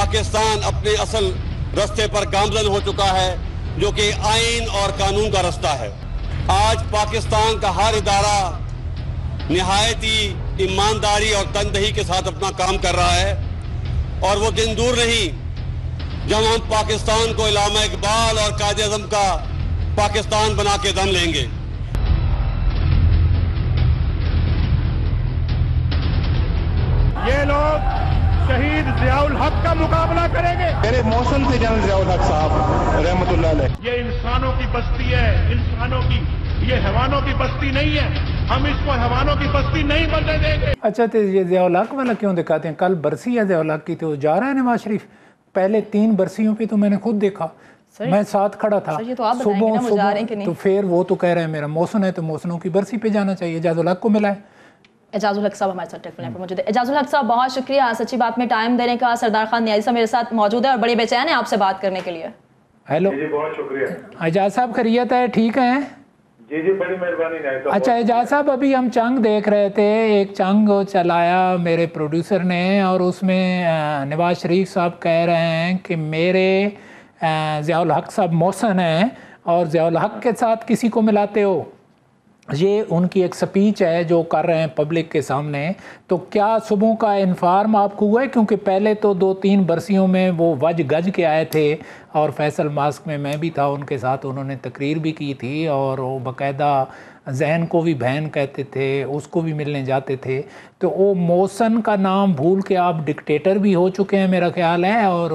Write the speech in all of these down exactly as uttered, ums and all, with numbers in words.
پاکستان اپنے اصل رستے پر گامزن ہو چکا ہے جو کہ آئین اور قانون کا رستہ ہے۔ آج پاکستان کا ہر ادارہ نہایت ہی ایمانداری اور تندہی کے ساتھ اپنا کام کر رہا ہے، اور وہ دن دور نہیں جب ہم پاکستان کو علامہ اقبال اور قائد اعظم کا پاکستان بنا کے دم لیں گے۔ یہ لوگ شہید ضیاء الحق کا مقابلہ کریں گے۔ میرے موسم سے جنرل ضیاء الحق صاحب رحمت اللہ علیہ۔ یہ انسانوں کی بستی ہے، انسانوں کی، یہ حیوانوں کی بستی نہیں ہے، ہم اس کو حیوانوں کی بستی نہیں بننے دیں گے۔ اچھا تو یہ ضیاء الحق والا کیوں دکھاتے ہیں؟ کل برسی ہے ضیاء الحق کی تو جا رہا ہے نواز شریف۔ پہلے تین برسیوں پہ تو میں نے خود دیکھا، میں ساتھ کھڑا تھا صبح صبح، تو پھر وہ تو کہہ رہے ہیں میرا موسن ہے تو موسنوں کی برسی پہ جانا چاہیے۔ اعجاز الحق کو ملا ہے۔ اعجاز الحق صاحب ہمارے ساتھ ٹیلیفون پر موجود ہے۔ اعجاز الحق صاحب بہت شکریہ سچی بات میں ٹائم دینے کا۔ سردار خان نیازی صاحب میرے ساتھ موجود ہے اور بڑے بے چین ہیں آپ سے بات کرنے کے لیے۔ ہیلو جی بہت شکریہ۔ اعجاز صاحب خیریت ہے؟ ٹھیک ہیں؟ جی جی بڑی مہربانی۔ اچھا اعجاز صاحب ابھی ہم چنگ دیکھ رہے تھے، ایک چنگ چلایا میرے پروڈیوسر نے اور اس میں نواز شریف صاحب کہہ رہے ہیں کہ میرے ضیاء الحق صاحب محسن ہیں اور ضیاء الحق کے ساتھ کسی کو ملاتے ہو۔ یہ ان کی ایک سپیچ ہے جو کر رہے ہیں پبلک کے سامنے۔ تو کیا صبح کا انفارم آپ کو ہوا ہے؟ کیونکہ پہلے تو دو تین برسیوں میں وہ وج گج کے آئے تھے اور فیصل ماسک میں میں بھی تھا ان کے ساتھ، انہوں نے تقریر بھی کی تھی اور وہ باقاعدہ ذہن کو بھی بہن کہتے تھے، اس کو بھی ملنے جاتے تھے۔ تو وہ محسن کا نام بھول کے آپ ڈکٹیٹر بھی ہو چکے ہیں میرا خیال ہے، اور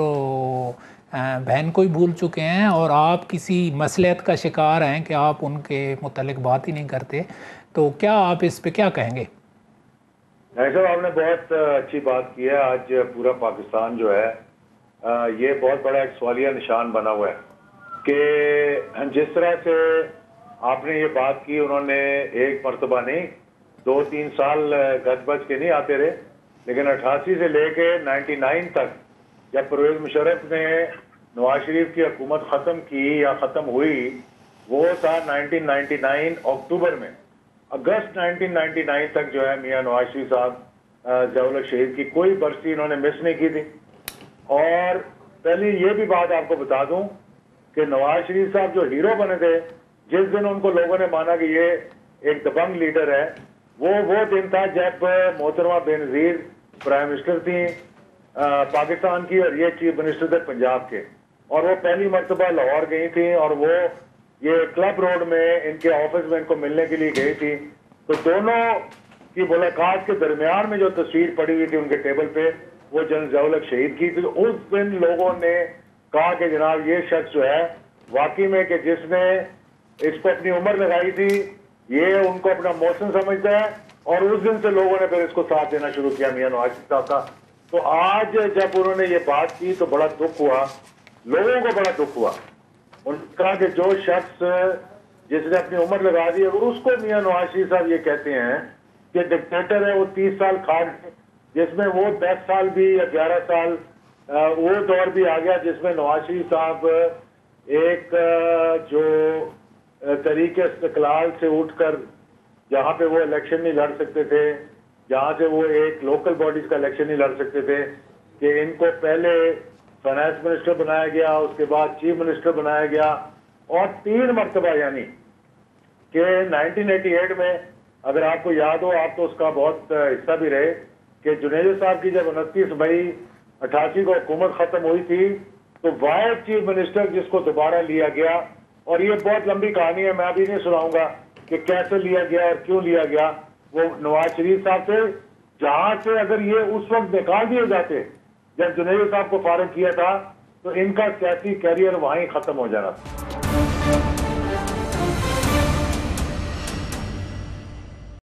بہن کو ہی بھول چکے ہیں، اور آپ کسی مصلحت کا شکار ہیں کہ آپ ان کے متعلق بات ہی نہیں کرتے۔ تو کیا آپ اس پہ کیا کہیں گے؟ صاحب آپ نے بہت اچھی بات کی ہے۔ آج پورا پاکستان جو ہے یہ بہت بڑا ایک سوالیہ نشان بنا ہوا ہے کہ جس طرح سے آپ نے یہ بات کی، انہوں نے ایک مرتبہ نہیں دو تین سال گج بج کے نہیں آتے رہے، لیکن اٹھاسی سے لے کے نائنٹی نائن تک جب پرویز مشرف نے نواز شریف کی حکومت ختم کی یا ختم ہوئی، وہ تھا نائنٹین نائنٹی نائن اکتوبر میں۔ اگست نائنٹین نائنٹی نائن تک جو ہے میاں نواز شریف صاحب ضیاء الحق شہید کی کوئی برسی انہوں نے مس نہیں کی تھی۔ اور پہلے یہ بھی بات آپ کو بتا دوں کہ نواز شریف صاحب جو ہیرو بنے تھے، جس دن ان کو لوگوں نے مانا کہ یہ ایک دبنگ لیڈر ہے، وہ وہ دن تھا جب محترمہ بے نظیر پرائم منسٹر تھیں پاکستان کی اور یہ چیف منسٹر تھے پنجاب کے، اور وہ پہلی مرتبہ لاہور گئی تھیں اور وہ یہ کلب روڈ میں ان کے آفس میں ان کو ملنے کے لیے گئی تھی۔ تو دونوں کی ملاقات کے درمیان میں جو تصویر پڑی ہوئی تھی ان کے ٹیبل پہ، وہ جنرل ضیاء الحق شہید کی تھی۔ تو اس دن لوگوں نے کہا کہ جناب یہ شخص جو ہے واقعی میں کہ جس نے اس کو اپنی عمر لگائی تھی، یہ ان کو اپنا محسن سمجھتا ہے، اور اس دن سے لوگوں نے پھر اس کو ساتھ دینا شروع کیا میاں نواز شریف صاحب کا۔ تو آج جب انہوں نے یہ بات کی تو بڑا دکھ ہوا، لوگوں کو بڑا دکھ ہوا۔ ان نے کہا کہ جو شخص جس نے اپنی عمر لگا دی، اگر اس کو میاں نواز شریف صاحب یہ کہتے ہیں کہ ڈکٹیٹر ہے، وہ تیس سال کھا گئے، جس میں وہ دس سال بھی یا گیارہ سال وہ دور بھی آ گیا جس میں نواز شریف صاحب ایک جو طریقے استقلال سے اٹھ کر جہاں پہ وہ الیکشن نہیں لڑ سکتے تھے، جہاں سے وہ ایک لوکل باڈیز کا الیکشن نہیں لڑ سکتے تھے، کہ ان کو پہلے فائنانس منسٹر بنایا گیا، اس کے بعد چیف منسٹر بنایا گیا، اور تین مرتبہ یعنی کہ نائنٹین ایٹی ایٹ میں اگر آپ کو یاد ہو، آپ تو اس کا بہت حصہ بھی رہے، کہ جنید صاحب کی جب انتیس مئی اٹھاسی کو حکومت ختم ہوئی تھی تو واحد چیف منسٹر جس کو دوبارہ لیا گیا، اور یہ بہت لمبی کہانی ہے، میں ابھی نہیں سناؤں گا کہ کیسے لیا گیا اور کیوں لیا گیا، وہ نواز شریف صاحب تھے، جہاں سے اگر یہ اس وقت نکال دیے جاتے جب جنید صاحب کو فارغ کیا تھا تو ان کا سیاسی کیریئر وہیں ختم ہو جانا تھا۔